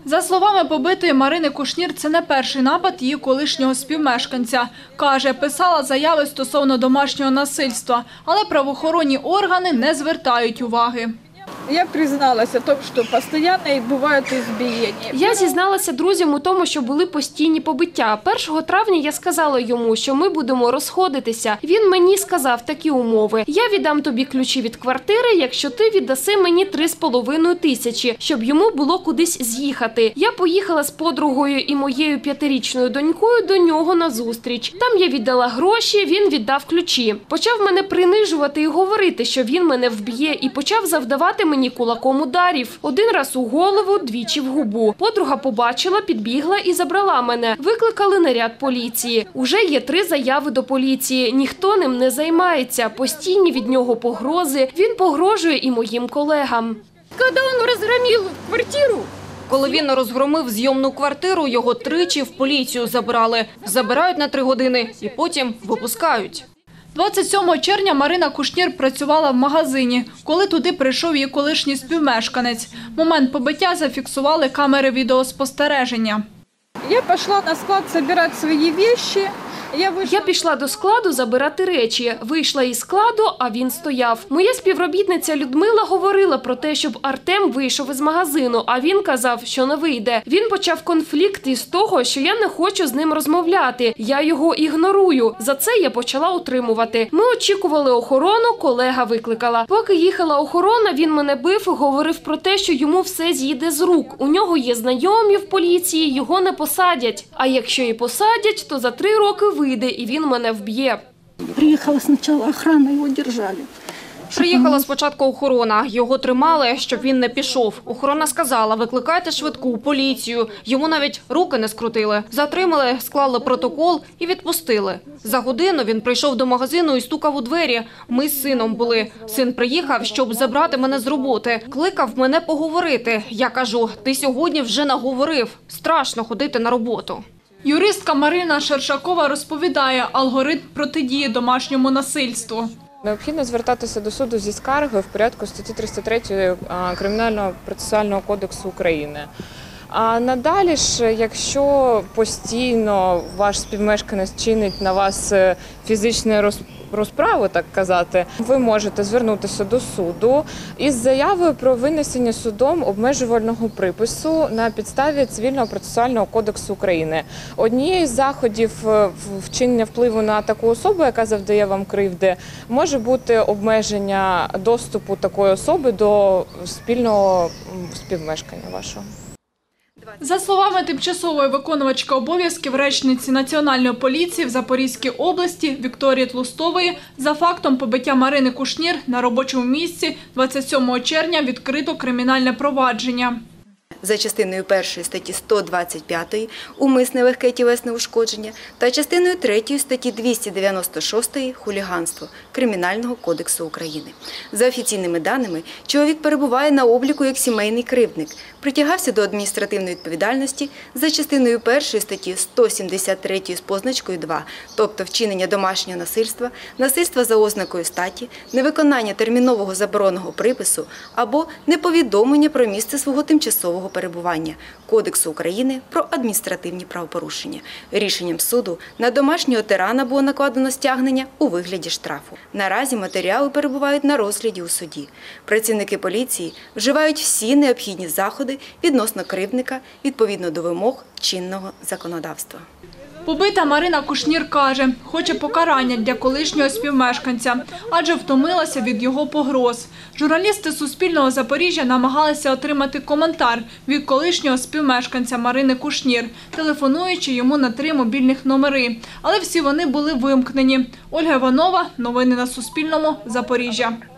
За словами побитої Марини Кушнір, це не перший напад її колишнього співмешканця. Каже, писала заяви стосовно домашнього насильства, але правоохоронні органи не звертають уваги. Я призналася в тому, що постійно бувають збиєння. Я зізналася друзям у тому, що були постійні побиття. 1 травня я сказала йому, що ми будемо розходитися. Він мені сказав такі умови. Я віддам тобі ключі від квартири, якщо ти віддаси мені 3,5 тисячі, щоб йому було кудись з'їхати. Я поїхала з подругою і моєю 5-річною донькою до нього на зустріч. Там я віддала гроші, він віддав ключі. Почав мене принижувати і говорити, що він мене вб'є, і почав завдавати мені кулаком ударів. 1 раз у голову, 2 в губу. Подруга побачила, підбігла і забрала мене. Викликали наряд поліції. Уже є 3 заяви до поліції. Ніхто ним не займається. Постійні від нього погрози. Він погрожує і моїм колегам. Коли він розгромив квартиру, коли він розгромив зйомну квартиру, його тричі в поліцію забрали. Забирають на 3 години і потім випускають. 27 червня Марина Кушнір працювала в магазині, коли туди прийшов її колишній співмешканець. Момент побиття зафіксували камери відеоспостереження. Я пішла на склад збирати свої речі. Я пішла до складу забирати речі. Вийшла із складу, а він стояв. Моя співробітниця Людмила говорила про те, щоб Артем вийшов із магазину, а він казав, що не вийде. Він почав конфлікт із того, що я не хочу з ним розмовляти. Я його ігнорую. За це я почала утримувати. Ми очікували охорону, колега викликала. Поки їхала охорона, він мене бив і говорив про те, що йому все з'їде з рук. У нього є знайомі в поліції, його не посадять. А якщо і посадять, то за 3 роки вийде, і він мене вб'є. Приїхала спочатку охорона, його держали. Приїхала спочатку охорона. Його тримали, щоб він не пішов. Охорона сказала, викликайте швидку, поліцію. Йому навіть руки не скрутили. Затримали, склали протокол і відпустили. За годину він прийшов до магазину і стукав у двері. Ми з сином були. Син приїхав, щоб забрати мене з роботи. Кликав мене поговорити. Я кажу, ти сьогодні вже наговорив. Страшно ходити на роботу. Юристка Марина Шершакова розповідає алгоритм протидії домашньому насильству. Необхідно звертатися до суду зі скаргою в порядку статті 303 Кримінального процесуального кодексу України. А надалі ж, якщо постійно ваш співмешканець чинить на вас фізичну розправу, так казати, ви можете звернутися до суду із заявою про винесення судом обмежувального припису на підставі Цивільного процесуального кодексу України. Однією з заходів вчинення впливу на таку особу, яка завдає вам кривди, може бути обмеження доступу такої особи до спільного співмешкання вашого. За словами тимчасової виконувачки обов'язків речниці Національної поліції в Запорізькій області Вікторії Тлустової, за фактом побиття Марини Кушнір на робочому місці 27 червня відкрито кримінальне провадження. За частиною 1 статті 125 «Умисне легке тілесне ушкодження» та частиною 3 статті 296 «Хуліганство» Кримінального кодексу України. За офіційними даними, чоловік перебуває на обліку як сімейний кривдник, притягався до адміністративної відповідальності за частиною 1 статті 173 з позначкою 2, тобто вчинення домашнього насильства, насильства за ознакою статі, невиконання термінового забороненого припису або неповідомлення про місце свого тимчасового перебування Кодексу України про адміністративні правопорушення. Рішенням суду на домашнього тирана було накладено стягнення у вигляді штрафу. Наразі матеріали перебувають на розгляді у суді. Працівники поліції вживають всі необхідні заходи відносно кривдника відповідно до вимог чинного законодавства. Побита Марина Кушнір каже, хоче покарання для колишнього співмешканця, адже втомилася від його погроз. Журналісти Суспільного Запоріжжя намагалися отримати коментар від колишнього співмешканця Марини Кушнір, телефонуючи йому на 3 мобільних номери. Але всі вони були вимкнені. Ольга Іванова, новини на Суспільному, Запоріжжя.